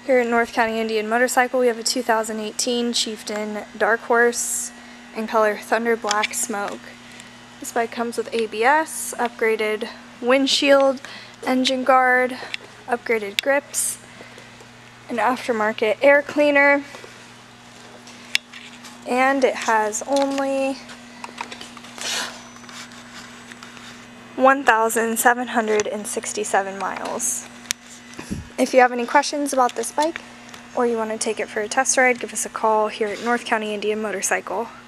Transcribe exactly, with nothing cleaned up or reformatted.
Here at North County Indian Motorcycle, we have a two thousand eighteen Chieftain Darkhorse in color Thunder Black Smoke. This bike comes with A B S, upgraded windshield, engine guard, upgraded grips, an aftermarket air cleaner, and it has only one thousand seven hundred sixty-seven miles. If you have any questions about this bike, or you want to take it for a test ride, give us a call here at North County Indian Motorcycle.